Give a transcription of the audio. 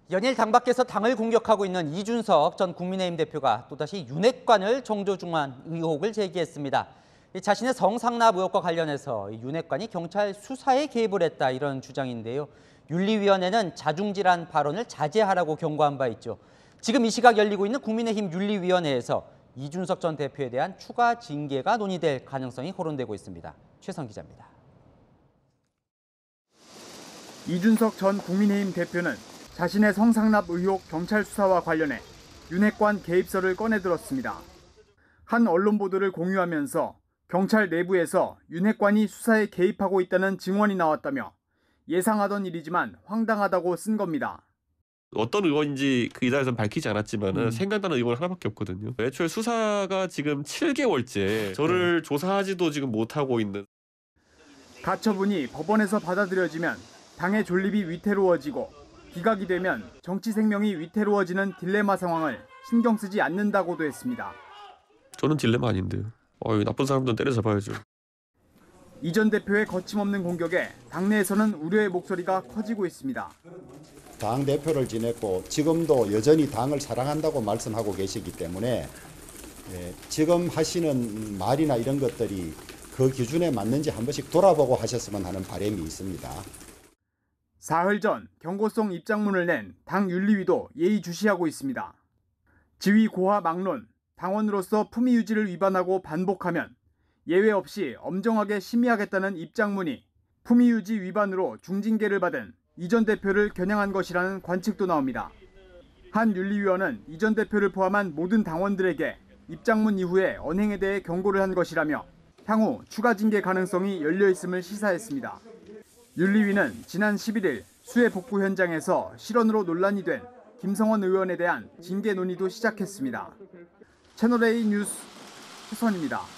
연일 당 밖에서 당을 공격하고 있는 이준석 전 국민의힘 대표가 또다시 윤핵관을 정조중환 의혹을 제기했습니다. 자신의 성상납 의혹과 관련해서 윤핵관이 경찰 수사에 개입을 했다 이런 주장인데요. 윤리위원회는 자중질환 발언을 자제하라고 경고한 바 있죠. 지금 이 시각 열리고 있는 국민의힘 윤리위원회에서 이준석 전 대표에 대한 추가 징계가 논의될 가능성이 거론되고 있습니다. 최선 기자입니다. 이준석 전 국민의힘 대표는 자신의 성상납 의혹 경찰 수사와 관련해 윤핵관 개입설을 꺼내들었습니다. 한 언론 보도를 공유하면서 경찰 내부에서 윤핵관이 수사에 개입하고 있다는 증언이 나왔다며 예상하던 일이지만 황당하다고 쓴 겁니다. 어떤 의원인지 그 이달에서는 밝히지 않았지만 생각나는 의원 하나밖에 없거든요. 애초에 수사가 지금 7개월째 저를 조사하지도 지금 못하고 있는. 가처분이 법원에서 받아들여지면 당의 존립이 위태로워지고 기각이 되면 정치 생명이 위태로워지는 딜레마 상황을 신경 쓰지 않는다고도 했습니다. 저는 딜레마 아닌데요. 나쁜 사람들은 때려잡아야죠. 이 전 대표의 거침없는 공격에 당내에서는 우려의 목소리가 커지고 있습니다. 당대표를 지냈고 지금도 여전히 당을 사랑한다고 말씀하고 계시기 때문에 지금 하시는 말이나 이런 것들이 그 기준에 맞는지 한 번씩 돌아보고 하셨으면 하는 바람이 있습니다. 사흘 전 경고성 입장문을 낸 당 윤리위도 예의주시하고 있습니다. 지위 고하 막론, 당원으로서 품위 유지를 위반하고 반복하면 예외 없이 엄정하게 심의하겠다는 입장문이 품위 유지 위반으로 중징계를 받은 이 전 대표를 겨냥한 것이라는 관측도 나옵니다. 한 윤리위원은 이 전 대표를 포함한 모든 당원들에게 입장문 이후에 언행에 대해 경고를 한 것이라며 향후 추가 징계 가능성이 열려 있음을 시사했습니다. 윤리위는 지난 11일 수해 복구 현장에서 실언으로 논란이 된 김성원 의원에 대한 징계 논의도 시작했습니다. 채널A 뉴스 최선입니다.